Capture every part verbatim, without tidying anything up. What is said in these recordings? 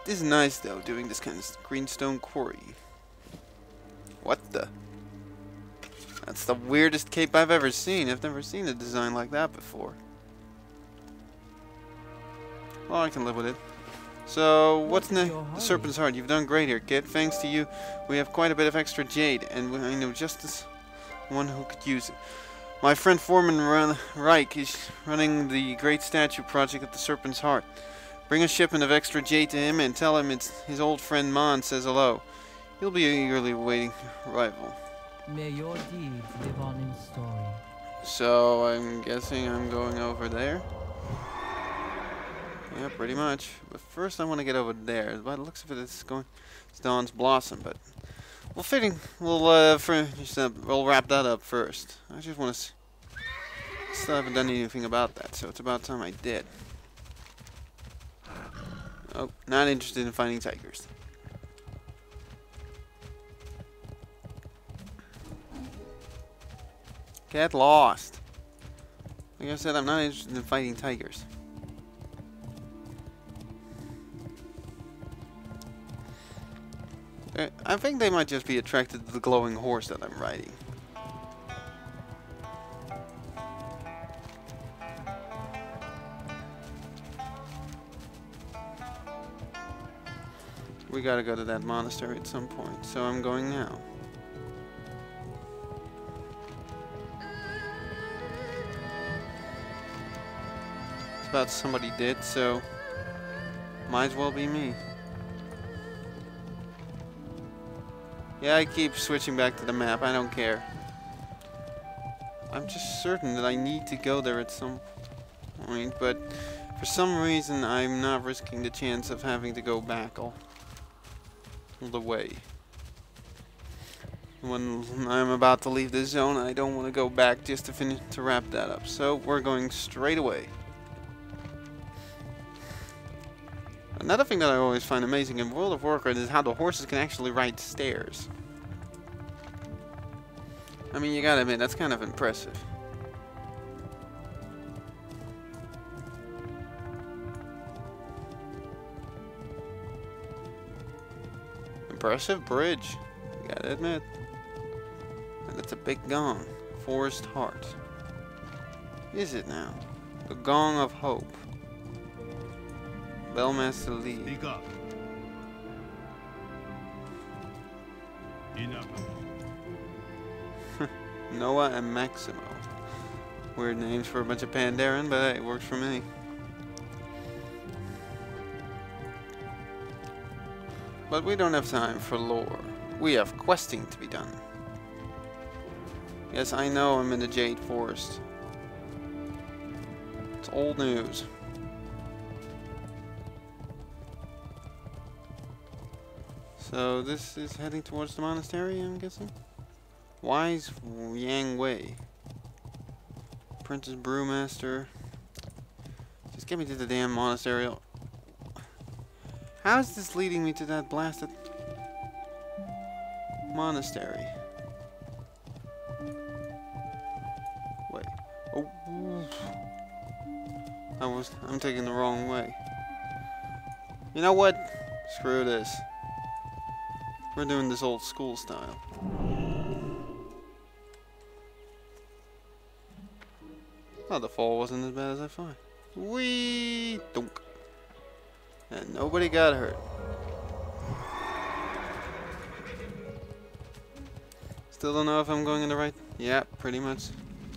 is nice though, doing this kind of greenstone quarry. What the? That's the weirdest cape I've ever seen. I've never seen a design like that before. Well, I can live with it. So, what's next? The Serpent's Heart. You've done great here, kid. Thanks to you, we have quite a bit of extra jade, and I know just this one who could use it. My friend Foreman Reich is running the Great Statue project at the Serpent's Heart. Bring a shipment of extra jade to him and tell him it's his old friend Mon says hello. He'll be eagerly awaiting arrival. May your deeds live on in story. So, I'm guessing I'm going over there. Yeah, pretty much. But first I want to get over there. By the looks of it, it's going... It's Dawn's Blossom, but... We'll fitting... We'll, uh, finish up, we'll wrap that up first. I just want to... Still haven't done anything about that, so it's about time I did. Oh, not interested in finding tigers. Get lost. Like I said, I'm not interested in fighting tigers. I think they might just be attracted to the glowing horse that I'm riding. We gotta go to that monastery at some point, so I'm going now. It's about somebody did, so might as well be me. Yeah, I keep switching back to the map. I don't care. I'm just certain that I need to go there at some point, but for some reason I'm not risking the chance of having to go back all the way. When I'm about to leave this zone, I don't want to go back just to finish to wrap that up. So we're going straight away. Another thing that I always find amazing in World of Warcraft is how the horses can actually ride stairs. I mean, you gotta admit, that's kind of impressive. Impressive bridge, you gotta admit. And it's a big gong. Forest Heart. Is it now? The Gong of Hope. Bellmaster Lee. Speak up. Enough. Noah and Maximo. Weird names for a bunch of Pandaren, but hey, it works for me. But we don't have time for lore. We have questing to be done. Yes, I know I'm in the Jade Forest. It's old news. So this is heading towards the monastery, I'm guessing? Wise Yang Wei. Apprentice Brewmaster. Just get me to the damn monastery. How is this leading me to that blasted monastery? Wait. Oh. I was I'm taking the wrong way. You know what? Screw this. We're doing this old school style. Oh, the fall wasn't as bad as I thought. Wee dunk. And nobody got hurt. Still don't know if I'm going in the right... Yeah, pretty much.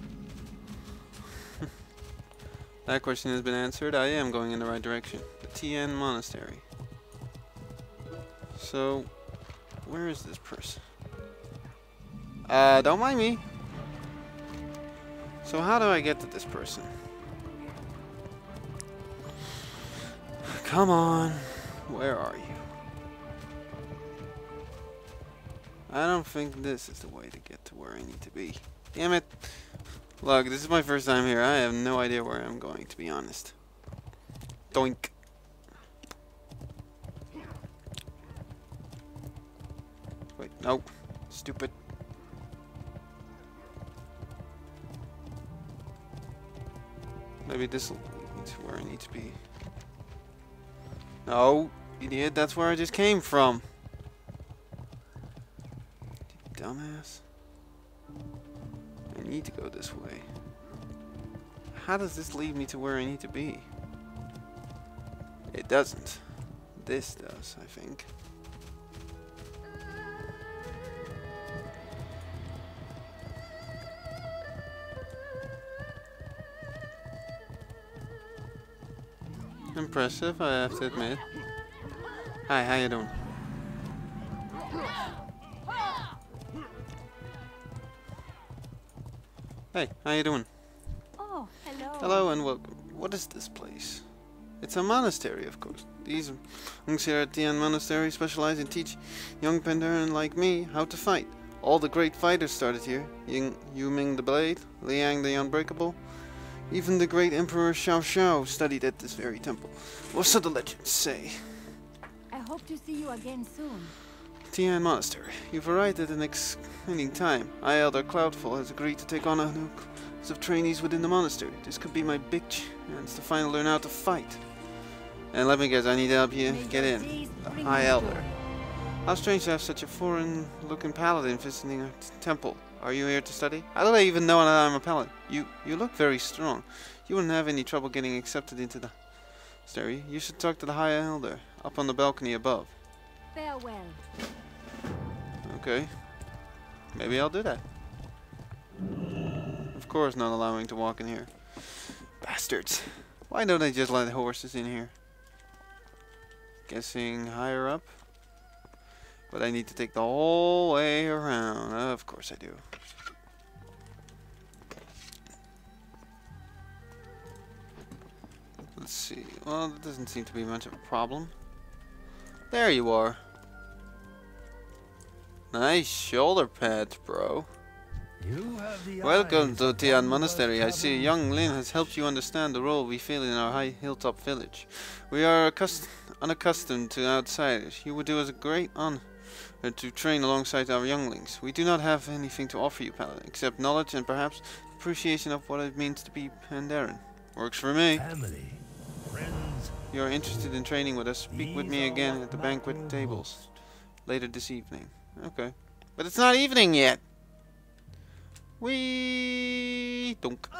That question has been answered. I am going in the right direction. The T N Monastery. So, where is this person? Uh, don't mind me. So how do I get to this person? Come on. Where are you? I don't think this is the way to get to where I need to be. Damn it. Look, this is my first time here. I have no idea where I'm going, to be honest. Doink. Wait, nope. Stupid. Maybe this will lead me to where I need to be. No. Idiot, that's where I just came from. Dumbass. I need to go this way. How does this lead me to where I need to be? It doesn't. This does, I think. Impressive, I have to admit. Hi, how you doing? Hey, how you doing? Oh, hello. Hello and welcome. What is this place? It's a monastery, of course. These monks here at Tian Monastery specialize in teaching young Pandaren like me how to fight. All the great fighters started here. Ying, Yu Ming the Blade, Liang the Unbreakable. Even the great Emperor Xiao Xiao studied at this very temple. Or so the legends say. I hope to see you again soon. Tian Monastery. You've arrived at an exciting time. High Elder Cloudfall has agreed to take on a new class of trainees within the monastery. This could be my big chance to finally learn how to fight. And let me guess, I need to help you get in. The High Elder. How strange to have such a foreign-looking paladin visiting our temple. Are you here to study? How do I even know that I'm a paladin? You you look very strong. You wouldn't have any trouble getting accepted into the monastery. You should talk to the High Elder up on the balcony above. Farewell. Okay. Maybe I'll do that. Of course not allowing to walk in here. Bastards. Why don't they just let horses in here? Guessing higher up? But I need to take the whole way around. Of course I do. Let's see. Well, that doesn't seem to be much of a problem. There you are. Nice shoulder pads, bro. You have the Welcome eyes to of Tian one who Monastery. I has see traveled young Lin has helped you understand the role we feel in our high hilltop village. We are accust unaccustomed to outsiders. You would do us a great honor to train alongside our younglings. We do not have anything to offer you, Paladin, except knowledge and perhaps appreciation of what it means to be Pandaren. Works for me. family, friends. You are interested in training with us? Speak with These me are again what at the matter banquet tables most. later this evening. Okay. But it's not evening yet! We dunk.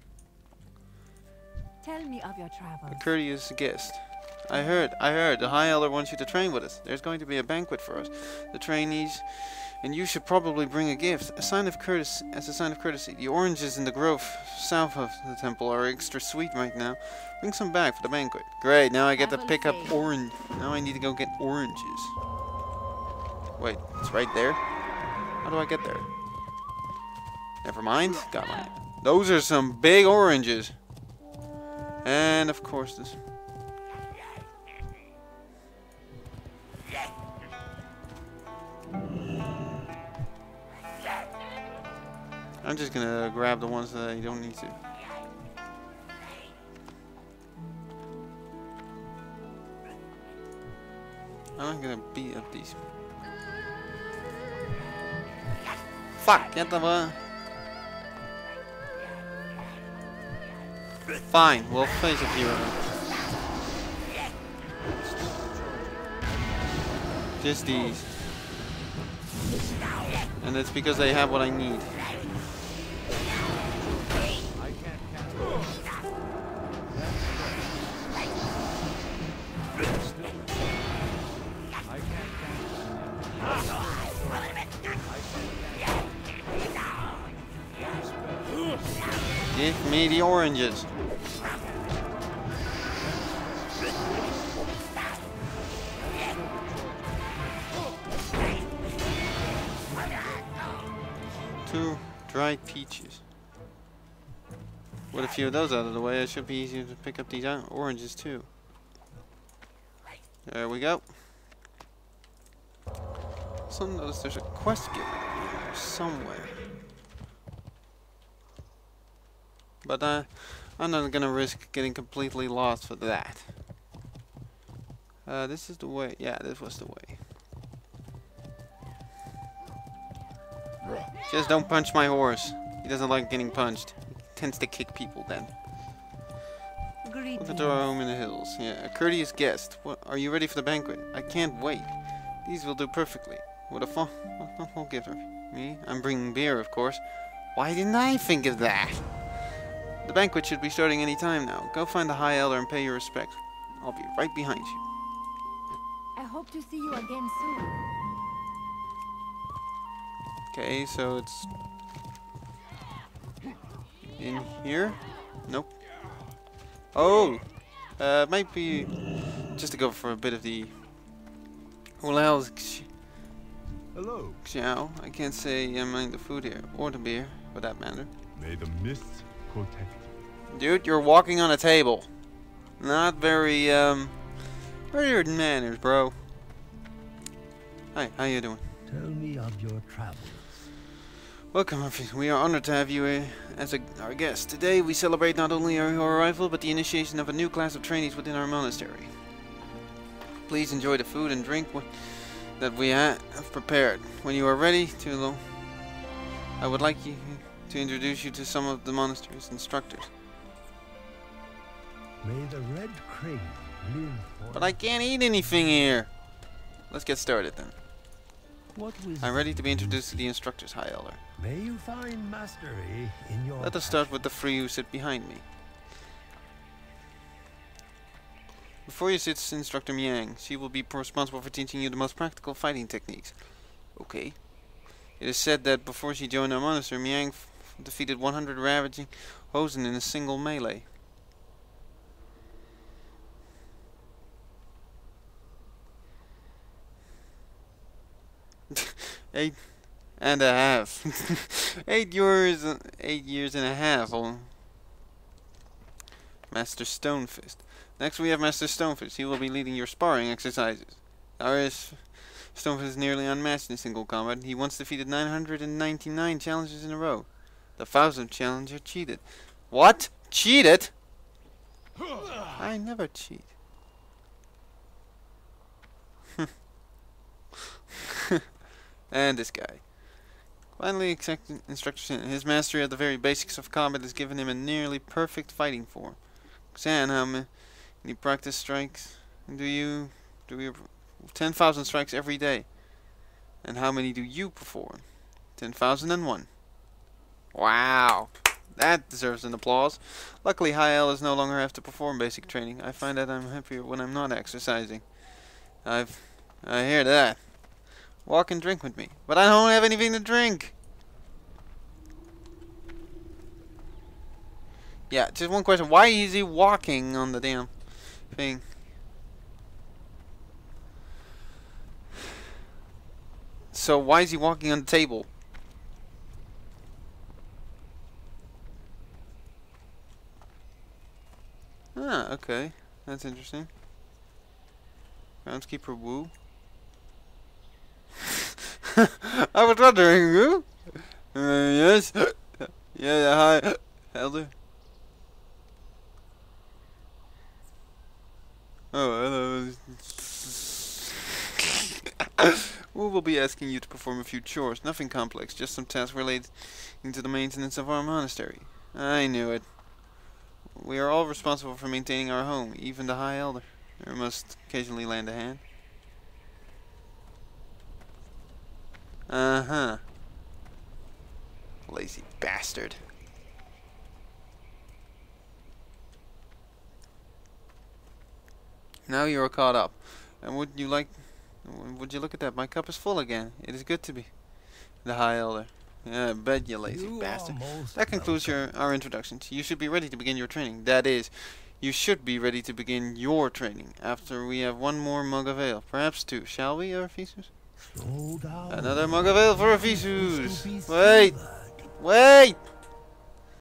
Tell me of your A travels. courteous guest. I heard, I heard, the High Elder wants you to train with us. There's going to be a banquet for us, the trainees, and you should probably bring a gift, a sign of courtesy, as a sign of courtesy. The oranges in the grove south of the temple are extra sweet right now. Bring some back for the banquet. Great, now I get to Travel pick up safe. orange. Now I need to go get oranges. Wait, it's right there? How do I get there? Never mind. Got mine. Those are some big oranges. And of course this. I'm just gonna grab the ones that I don't need to. I'm not gonna beat up these. Fuck! Get the one. Fine, we'll face a few of them. Just these. And it's because they have what I need. Give me the oranges. Two dried peaches. With a few of those out of the way, it should be easier to pick up these oranges too. There we go. So notice there's a quest giver here somewhere. But uh, I'm not gonna risk getting completely lost for that. Uh, this is the way. Yeah, this was the way. Just don't punch my horse. He doesn't like getting punched. He tends to kick people then. Look at our home in the hills. Yeah, a courteous guest. What, are you ready for the banquet? I can't wait. These will do perfectly. What a fun. What will give her? Me? I'm bringing beer, of course. Why didn't I think of that? The banquet should be starting any time now. Go find the High Elder and pay your respects. I'll be right behind you. I hope to see you again soon. Okay, so it's in here? Nope. Oh! Uh, might be just to go for a bit of the... Who the hell is X- Hello. Xiao? I can't say I mind the food here, or the beer, for that matter. May the mists protect you. Dude, you're walking on a table. Not very, um... very good manners, bro. Hi, how you doing? Tell me of your travels. Welcome, Murphy. We are honored to have you uh, as a, our guest. Today we celebrate not only our, your arrival, but the initiation of a new class of trainees within our monastery. Please enjoy the food and drink that we ha have prepared. When you are ready to, I would like you to introduce you to some of the monastery's instructors. May the red crane live for But I can't eat anything here. Let's get started then. What wisdom I'm ready to be introduced to the instructors, High Elder. May you find mastery in your Let us start with the three who sit behind me. Before you sits Instructor Miang. She will be responsible for teaching you the most practical fighting techniques. Okay. It is said that before she joined our monastery, Miang f defeated one hundred ravaging Hosen in a single melee. Eight and a half. eight years, eight years and a half. Oh. Master Stonefist. Next we have Master Stonefist. He will be leading your sparring exercises. Our Stonefist is nearly unmatched in single combat. He once defeated nine hundred ninety-nine challenges in a row. The thousandth challenger cheated. What? Cheated? I never cheat. And this guy. Finally, accepted instructions. His mastery of the very basics of combat has given him a nearly perfect fighting form. Xan, how many practice strikes do you do you ten thousand strikes every day? And how many do you perform? Ten thousand and one. Wow, that deserves an applause. Luckily, High Elders no longer have to perform basic training. I find that I'm happier when I'm not exercising. I've I hear that. Walk and drink with me. But I don't have anything to drink. Yeah, just one question. Why is he walking on the damn thing? So why is he walking on the table? Ah, okay. That's interesting. Groundskeeper Wu. I was wondering, who? Uh, yes. Yeah, hi, Elder. Oh, hello. We will be asking you to perform a few chores. Nothing complex, just some tasks related to the maintenance of our monastery. I knew it. We are all responsible for maintaining our home, even the High Elder. There must occasionally lend a hand. Uh-huh. Lazy bastard. Now you are caught up. And would you like... Would you look at that? My cup is full again. It is good to be the High Elder. Yeah, I bet you lazy You bastard. are most That concludes your our introductions. You should be ready to begin your training. That is, you should be ready to begin your training after we have one more mug of ale. Perhaps two. Shall we, Arphesus? Slow down. Another mug of ale for Arphesus. To be Wait! savored. Wait!